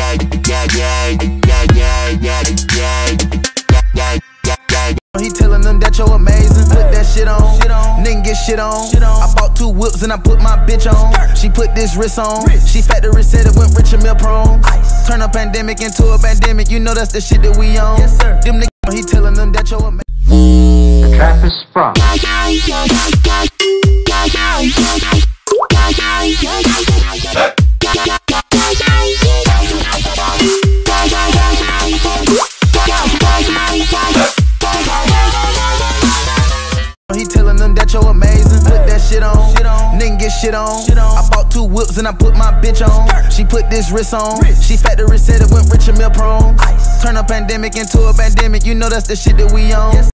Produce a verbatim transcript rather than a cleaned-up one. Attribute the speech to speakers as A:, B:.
A: He telling them that you're amazing. Put that shit on. Nigga get shit on. I bought two whips and I put my bitch on. She put this wrist on. She factory said it went rich and meal prone. Turn a pandemic into a pandemic. You know that's the shit that we on. Them niggas, he telling them that you're amazing.
B: The trap is sprung.
A: He telling them that you're amazing. Put that shit on. Nigga get shit on. I bought two whips and I put my bitch on. She put this wrist on. She factory said it went rich and meal prone. Turn a pandemic into a pandemic. You know that's the shit that we on.